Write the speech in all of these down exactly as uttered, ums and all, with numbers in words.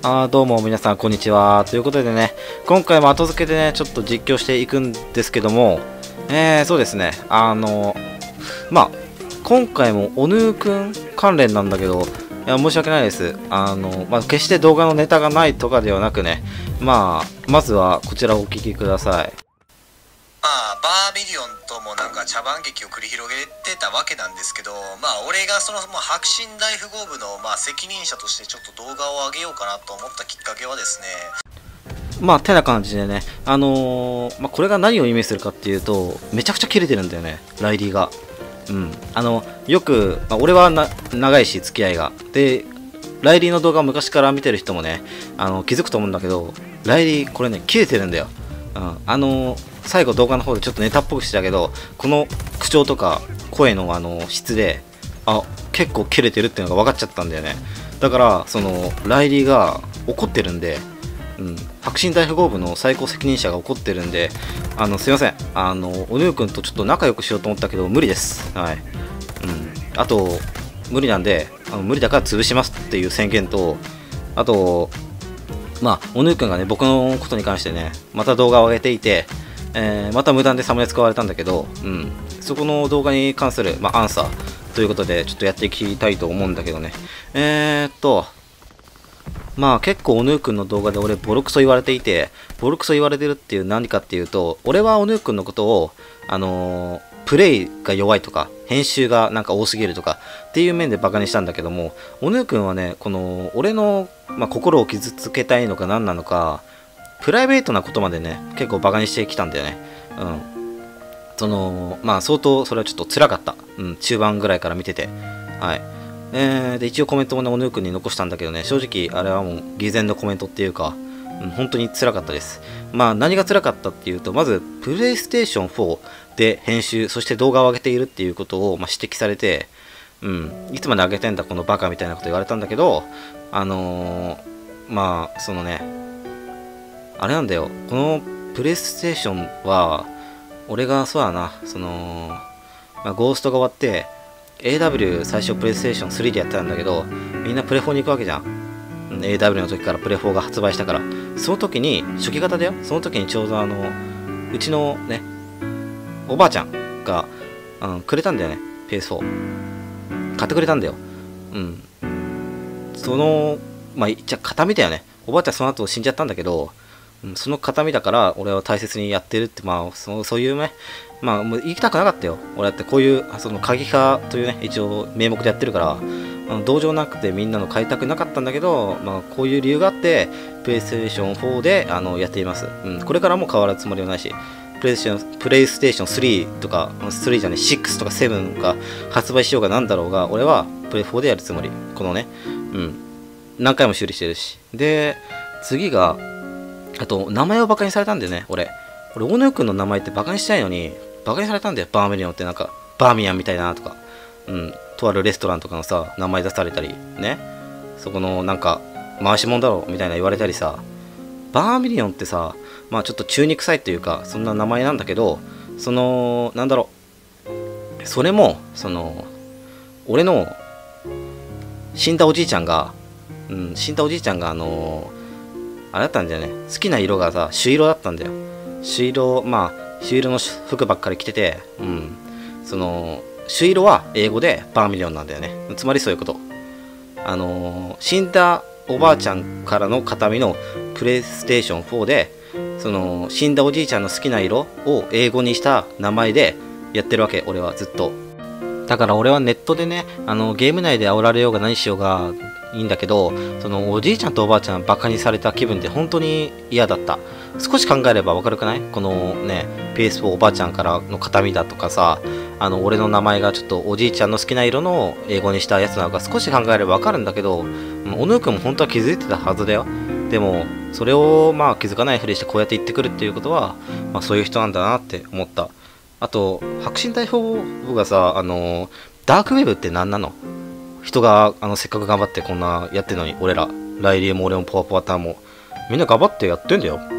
あーどうも皆さんこんにちは。ということでね、今回も後付けでね、ちょっと実況していくんですけども、えー、そうですね、あの、まあ、今回もおぬーくん関連なんだけど、いや申し訳ないです。あの、まあ、決して動画のネタがないとかではなくね、まあ、まずはこちらをお聞きください。 まあ、バーミリオンともなんか茶番劇を繰り広げてたわけなんですけど、まあ俺がその、まあ、白真大富豪部の、まあ、責任者としてちょっと動画を上げようかなと思ったきっかけはですね、 まあ、てな感じでね、あのーまあ、これが何を意味するかっていうと、めちゃくちゃ切れてるんだよね、ライリーが。うん。あの、よく、まあ、俺はな長いし、付き合いが。で、ライリーの動画を昔から見てる人もね、あの気づくと思うんだけど、ライリー、これね、切れてるんだよ。うん。あのー最後動画の方でちょっとネタっぽくしてたけど、この口調とか声のあの質で、あ、結構切れてるっていうのが分かっちゃったんだよね。だから、その、ライリーが怒ってるんで、うん、白真大富豪部の最高責任者が怒ってるんで、あのすいません、あのおぬーくんとちょっと仲良くしようと思ったけど無理です。はい。うん、あと無理なんで、あの無理だから潰しますっていう宣言と、あとまあおぬーくんがね、僕のことに関してね、また動画を上げていて、えー、また無断でサムネ使われたんだけど、うん、そこの動画に関する、まあ、アンサーということでちょっとやっていきたいと思うんだけどね。えーっとまあ結構おぬーくんの動画で俺ボロクソ言われていて、ボロクソ言われてるっていう何かっていうと、俺はおぬーくんのことを、あのー、プレイが弱いとか、編集がなんか多すぎるとかっていう面でバカにしたんだけども、おぬーくんはね、この俺の、まあ、心を傷つけたいのか何なのか、プライベートなことまでね、結構バカにしてきたんだよね。うん。その、まあ相当それはちょっと辛かった。うん、中盤ぐらいから見てて。はい。えー、で一応コメントもね、おぬーくんに残したんだけどね、正直あれはもう偽善のコメントっていうか、うん、本当に辛かったです。まあ何が辛かったっていうと、まずプレイステーションフォーで編集、そして動画を上げているっていうことを、まあ、指摘されて、うん、いつまで上げてんだこのバカみたいなこと言われたんだけど、あのー、まあそのね、あれなんだよ、このプレイステーションは、俺がそうだな、その、まあ、ゴーストが終わって、エーダブリュー 最初プレイステーションスリーでやってたんだけど、みんなプレフォーに行くわけじゃん。エーダブリュー の時からプレフォーが発売したから。その時に、初期型だよ。その時にちょうどあの、うちのね、おばあちゃんが、うん、くれたんだよね。ピーエスフォー。買ってくれたんだよ。うん。その、まあ、じゃ形見だよね。おばあちゃんその後死んじゃったんだけど、うん、その形見だから俺は大切にやってるって、まあ、そそういうね、まあ、もう言いたくなかったよ。俺だってこういう、その過激派というね、一応名目でやってるから、あの同情なくてみんなの買いたくなかったんだけど、まあ、こういう理由があって、プレイステーションフォーであのやっています。うん、これからも変わるつもりはないし、プレイステーション、プレイステーションスリーとか、スリーじゃね、シックスとかセブンが発売しようがなんだろうが、俺はプレイフォーでやるつもり。このね、うん。何回も修理してるし。で、次が、あと、名前をバカにされたんだよね、俺。俺、大野くんの名前ってバカにしたいのに、バカにされたんだよ、バーミリオンってなんか、バーミヤンみたいだなとか、うん、とあるレストランとかのさ、名前出されたり、ね、そこのなんか、回し者だろ、みたいな言われたりさ、バーミリオンってさ、まあちょっと中に臭いっていうか、そんな名前なんだけど、その、なんだろう、それも、その、俺の、死んだおじいちゃんが、うん、死んだおじいちゃんが、あのー、あれだったんだよね。好きな色がさ、朱色だったんだよ。朱色、まあ、朱色の服ばっかり着てて、うん。その、朱色は英語でバーミリオンなんだよね。つまりそういうこと。あのー、死んだおばあちゃんからの形見のプレイステーションフォーで、その、死んだおじいちゃんの好きな色を英語にした名前でやってるわけ、俺はずっと。だから俺はネットでね、あの、ゲーム内で煽られようが何しようが、いいんだけど、そのおじいちゃんとおばあちゃんバカにされた気分で本当に嫌だった。少し考えればわかるくない？このね、ピーエスフォー おばあちゃんからの形見だとかさ、あの俺の名前がちょっとおじいちゃんの好きな色の英語にしたやつなのか少し考えればわかるんだけど、おぬーくんも本当は気づいてたはずだよ。でも、それをまあ気づかないふりしてこうやって言ってくるっていうことは、まあそういう人なんだなって思った。あと、白真大富豪部がさ、あの、ダークウェブって何なの？人があのせっかく頑張ってこんなやってるのに、俺ら、ライリーも俺もポワポワターンも、みんな頑張ってやってんだよ。うん。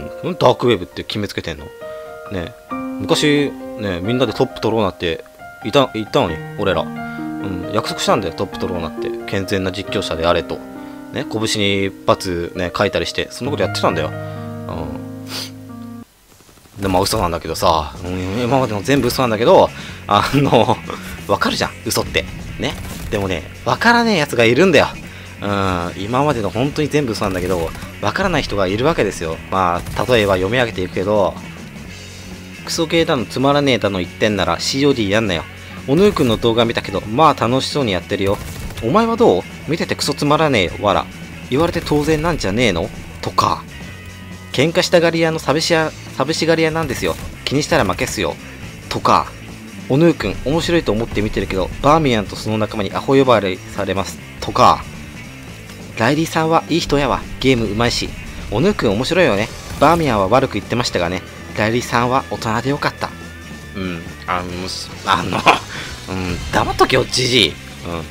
ダークウェブって決めつけてんのね。昔、ね、みんなでトップ取ろうなっていた、言ったのに、俺ら。うん。約束したんだよ、トップ取ろうなって。健全な実況者であれと。 ね、拳に罰ね、書いたりして、そんなことやってたんだよ。うん。で、まあ嘘なんだけどさ、うん、今までの全部嘘なんだけど、あの、わかるじゃん、嘘って。ね。でもね、わからねえやつがいるんだよ。うん、今までの本当に全部嘘なんだけど、わからない人がいるわけですよ。まあ、例えば読み上げていくけど、クソ系だのつまらねえだの言ってんなら シーオーディー やんなよ。おぬーくんの動画見たけど、まあ楽しそうにやってるよ。お前はどう？見ててクソつまらねえよ、わら。言われて当然なんじゃねえの？とか。喧嘩したがり屋の寂しや、寂しがり屋なんですよ。気にしたら負けっすよ。とか。おぬーくん、面白いと思って見てるけど、バーミヤンとその仲間にアホ呼ばわりされます。とか。ライリーさんはいい人やわ。ゲームうまいし。おぬーくん面白いよね。バーミヤンは悪く言ってましたがね。ライリーさんは大人でよかった。うん、あの、あの、うん、黙っとけよ、じじい。うん、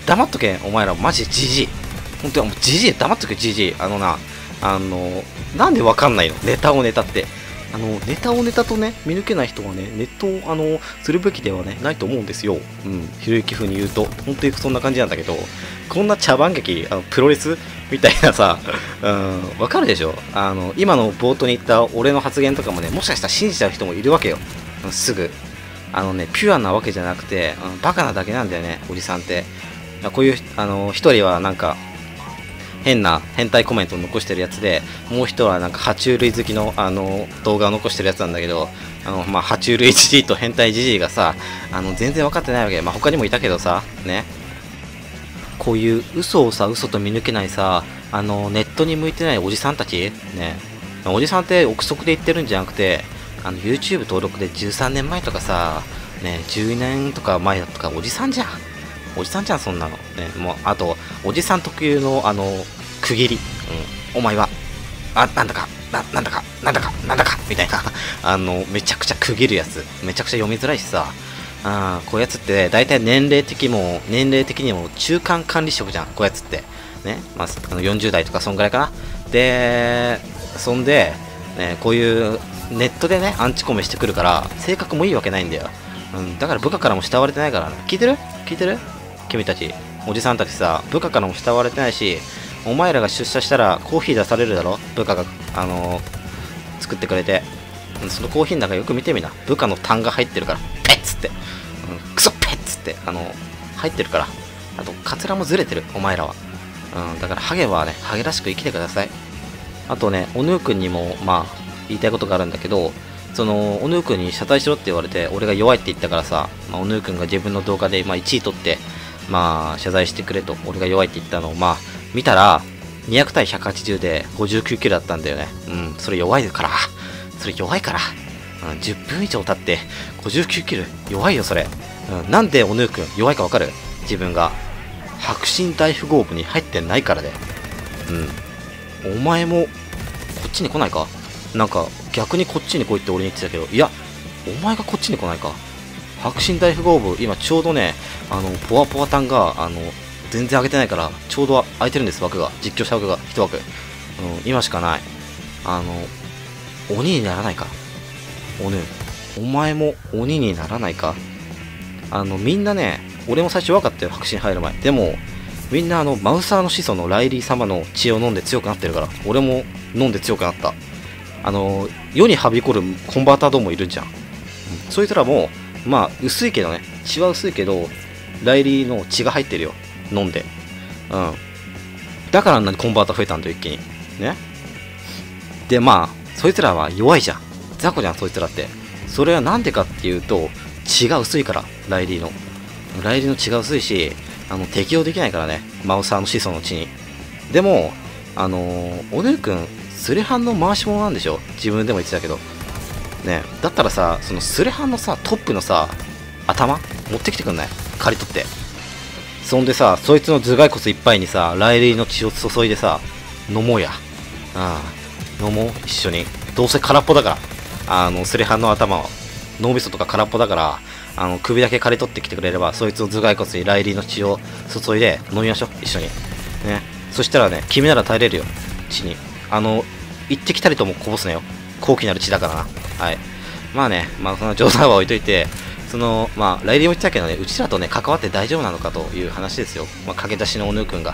黙っとけ、お前ら、マジじじい。ほんと、じじい、黙っとけ、じじい。あのな、あの、なんでわかんないの？ネタをネタって。あの、ネタをネタとね、見抜けない人はね、ネットを、あの、するべきではね、ないと思うんですよ。うん、ひろゆき風に言うと、本当にそんな感じなんだけど、こんな茶番劇、あのプロレスみたいなさ、うん、わかるでしょ？あの、今の冒頭に言った俺の発言とかもね、もしかしたら信じちゃう人もいるわけよ。すぐ。あのね、ピュアなわけじゃなくて、うん、バカなだけなんだよね、おじさんって。こういう、あの、一人はなんか、変な変態コメントを残してるやつで、もう一人はなんか爬虫類好きのあの動画を残してるやつなんだけど、あのまあ爬虫類じじいと変態じじいがさ、あの全然分かってないわけ。まあ他にもいたけどさ、ね。こういう嘘をさ、嘘と見抜けないさ、あのネットに向いてないおじさんたち、ね。おじさんって憶測で言ってるんじゃなくて、あの YouTube 登録でじゅうさんねんまえとかさ、ね、じゅうねんとか前だとかおじさんじゃん。おじさんじゃん、そんなの。ね、もう、あと、おじさん特有の、あの、区切り。うん、お前は、あ、なんだか、な、なんだか、なんだか、なんだか、みたいな。あの、めちゃくちゃ区切るやつ。めちゃくちゃ読みづらいしさ。あこういうやつって、大体年齢的も、年齢的にも中間管理職じゃん、こういうやつって。ね、まあ、あのよんじゅう代とか、そんぐらいかな。で、そんで、ね、こういう、ネットでね、アンチコメしてくるから、性格もいいわけないんだよ。うん、だから部下からも慕われてないからね。聞いてる？聞いてる？君たち、おじさんたちさ、部下からも慕われてないし、お前らが出社したらコーヒー出されるだろ？部下が、あのー、作ってくれて。そのコーヒーの中よく見てみな。部下の痰が入ってるから、ペッつって。うん、クソペッつって、あのー、入ってるから。あと、カツラもずれてる、お前らは。うん、だからハゲはね、ハゲらしく生きてください。あとね、おぬーくんにも、まあ、言いたいことがあるんだけど、その、おぬーくんに謝罪しろって言われて、俺が弱いって言ったからさ、まあ、おぬーくんが自分の動画で、まあ、いちい取って、まあ、謝罪してくれと、俺が弱いって言ったのを、まあ、見たら、にひゃく対ひゃくはちじゅうでごじゅうきゅうキロだったんだよね。うん、それ弱いから。それ弱いから。うん、じゅっぷん以上経って、ごじゅうきゅうキロ。弱いよ、それ。うん、なんでおぬーくん弱いかわかる？自分が。白真大富豪部に入ってないからで。うん。お前も、こっちに来ないか？なんか、逆にこっちに来いって俺に言ってたけど、いや、お前がこっちに来ないか。白真大富豪部、今ちょうどね、あの、ポワポワタンが、あの、全然上げてないから、ちょうど空いてるんです、枠が。実況した枠が、一枠。うん、今しかない。あの、鬼にならないか。おぬ、お前も鬼にならないか。あの、みんなね、俺も最初分かったよ、白真入る前。でも、みんなあの、マウサーの始祖のライリー様の血を飲んで強くなってるから、俺も飲んで強くなった。あの、世にはびこるコンバーターどもいるじゃん。うん、そいつらも、まあ、薄いけどね、血は薄いけど、ライリーの血が入ってるよ。飲んで。うん。だからあんなにコンバーター増えたんだよ、一気に。ね。で、まあ、そいつらは弱いじゃん。雑魚じゃん、そいつらって。それはなんでかっていうと、血が薄いから、ライリーの。ライリーの血が薄いし、あの、適応できないからね。マウサーの始祖の血に。でも、あのー、おぬーくん、スレハンの回し者なんでしょ？自分でも言ってたけど。ね、だったらさ、そのスレハンのさ、トップのさ、頭持ってきてくんない？刈り取って。そんでさ、そいつの頭蓋骨いっぱいにさ、ライリーの血を注いでさ、飲もうや。うん。飲もう、一緒に。どうせ空っぽだから。あの、スレハンの頭は。脳みそとか空っぽだから、あの、首だけ刈り取ってきてくれれば、そいつの頭蓋骨にライリーの血を注いで飲みましょう、一緒に。ね。そしたらね、君なら耐えれるよ、血に。あの、一滴たりともこぼすなよ。高貴なる血だからな。はい。まあね、まあその冗談は置いといて、その、まあ、ライリーも言ってたけどね、うちらとね、関わって大丈夫なのかという話ですよ。まあ、駆け出しのおぬーくんが。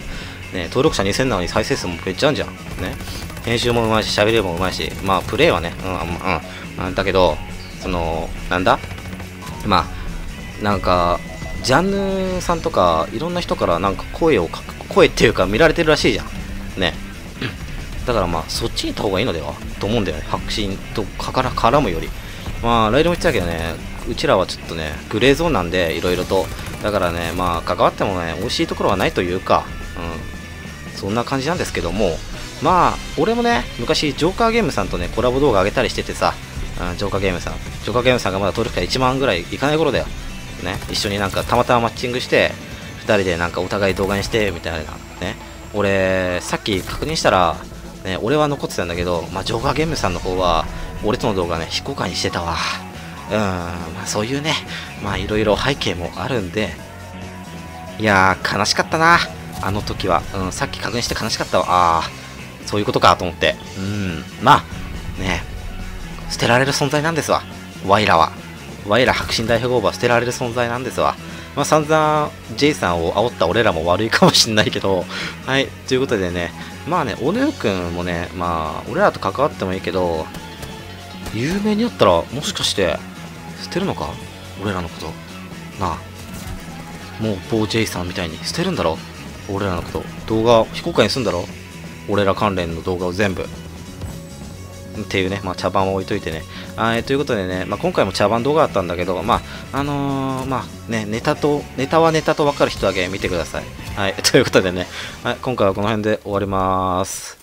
ね、登録者にせんなのに再生数もめっちゃあるじゃん。ね。編集もうまいし、喋りもうまいし、まあ、プレイはね、うん、うん、うん。だけど、その、なんだまあ、なんか、ジャンヌさんとか、いろんな人からなんか声をかく、声っていうか見られてるらしいじゃん。ね。だからまあ、そっちに行った方がいいのではと思うんだよね。白信とかから絡むより。まあ、ライドも言ってたけどね、うちらはちょっとね、グレーゾーンなんで、いろいろと。だからね、まあ、関わってもね、美味しいところはないというか、うん。そんな感じなんですけども、まあ、俺もね、昔、ジョーカーゲームさんとね、コラボ動画上げたりしててさ、うん、ジョーカーゲームさん。ジョーカーゲームさんがまだ登録者いちまんぐらいいかない頃だよ。ね、一緒になんかたまたまマッチングして、ふたりでなんかお互い動画にして、みたいな。ね。俺、さっき確認したら、ね、俺は残ってたんだけど、まあ、ジョーカーゲームさんの方は、俺との動画ね、非公開にしてたわ。うん、まあ、そういうね、まあ、いろいろ背景もあるんで、いやー、悲しかったな。あの時は。うん、さっき確認して悲しかったわ。ああ、そういうことかと思って。うん、まあ、ね、捨てられる存在なんですわ。ワイらは。ワイら白神大富豪は捨てられる存在なんですわ。まあ、散々 J さんを煽った俺らも悪いかもしんないけど、はい、ということでね、まあね、おぬーくんもね、まあ、俺らと関わってもいいけど、有名になったら、もしかして、捨てるのか俺らのこと。なあ。もう、某 J さんみたいに捨てるんだろ俺らのこと。動画、非公開にするんだろ俺ら関連の動画を全部。っていうね、まあ、茶番を置いといてね。はい、ということでね、まあ、今回も茶番動画だったんだけど、まあ、あのー、まあ、ね、ネタと、ネタはネタと分かる人だけ見てください。はい、ということでね、はい、今回はこの辺で終わります。